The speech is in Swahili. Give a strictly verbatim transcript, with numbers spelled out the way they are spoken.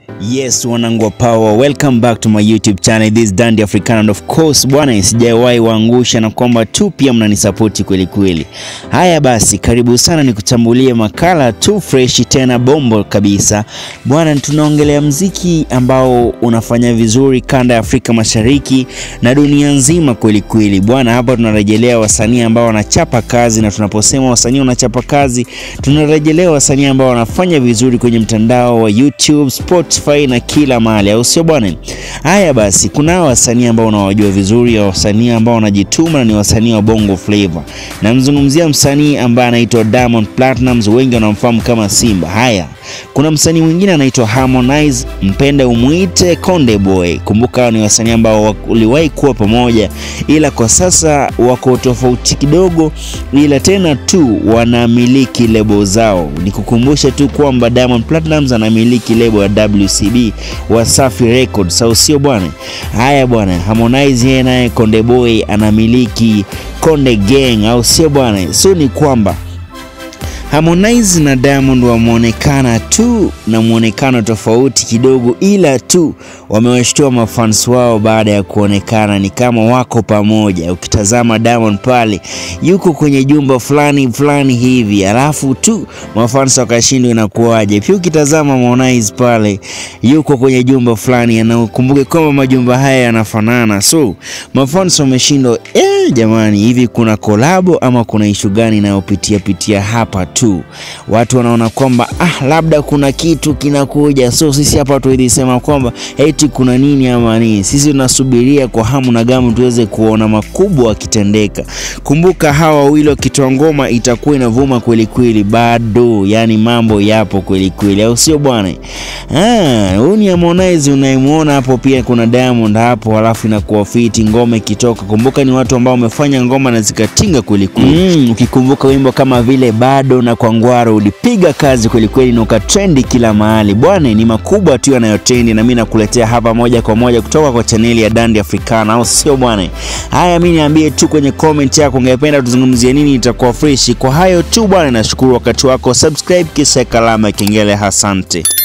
Yes, wanangu wa power, welcome back to my YouTube channel. This is Dandy African, and of course bwana, sijawahi waangusha na kwamba tu pia mnanisapoti kweli kweli. Haya basi, karibu sana nikutambulie makala tu fresh tena bombo kabisa. Bwana, tunaongelea muziki ambao unafanya vizuri kanda ya Afrika Mashariki na dunia nzima kweli kweli. Bwana, hapa tunarejelea wasanii ambao wanachapa kazi, na tunaposema wasanii wanachapa kazi, tunarejelea wasanii ambao wanafanya vizuri kwenye mtandao wa YouTube, Spotify na kila mahali, au sio bwana? Haya basi, kuna wasanii ambao unawajua vizuri, wasanii ambao wanajituma, na ni wasanii wa Bongo Flavor. Namzungumzia msanii ambaye anaitwa Diamond Platnumz, wengi wanamfahamu kama Simba. Haya, kuna msanii mwingine anaitwa Harmonize, mpende umuite Konde Boy. Kumbuka ni wasanii ambao waliwahi kuwa pamoja, ila kwa sasa wako tofauti kidogo, ila tena tu wanamiliki lebo zao. Nikukumbusha tu kwamba Diamond Platnumz anamiliki lebo ya W C B Wasafi Records, au sio bwana? Haya bwana, Harmonize yeye naye Konde Boy anamiliki Konde Gang, au sio bwana? So ni kwamba Harmonize na Diamond wameonekana tu na muonekano tofauti kidogo, ila tu wamewashtua mafans wao baada ya kuonekana ni kama wako pamoja. Ukitazama Diamond pale yuko kwenye jumba fulani fulani hivi, alafu tu mafans wakashindwa inakuaje. Pia ukitazama Harmonize pale yuko kwenye jumba fulani, na ukumbuke kwamba majumba haya yanafanana. So mafans wameshindwa, eh jamani, hivi kuna kolabo ama kuna issue gani inayopitia pitia hapa tu? Watu wanaona kwamba ah labda kuna kitu kinakuja. So sisi hapa tulisema kwamba eti kuna nini ama nini. Sisi tunasubiria kwa hamu na gamu tuweze kuona makubwa yakitendeka. Kumbuka hawa wawili wakitoa ngoma itakuwa inavuma kweli kweli bado, yani mambo yapo kweli kweli, au sio bwana? Ah, huyu ni Harmonize unaimuona hapo, pia kuna Diamond hapo, alafu inakuwa fiti ngoma ikitoka. Kumbuka ni watu ambao wamefanya ngoma na zikatinga kweli kweli. Mm, ukikumbuka wimbo kama vile bado na kwa ngwaro ulipiga kazi kweli kweli na ukatrendi kila mahali. Bwana, ni makubwa tu yanayotrendi, na mimi nakuletea hapa moja kwa moja kutoka kwa channel ya Dandy African, au sio bwana? Haya, mimi niambie tu kwenye comment yako ungependa tuzungumzie nini, itakuwa fresh. Kwa hayo tu bwana, nashukuru wakati wako, subscribe kisha kalama kengele. Asante.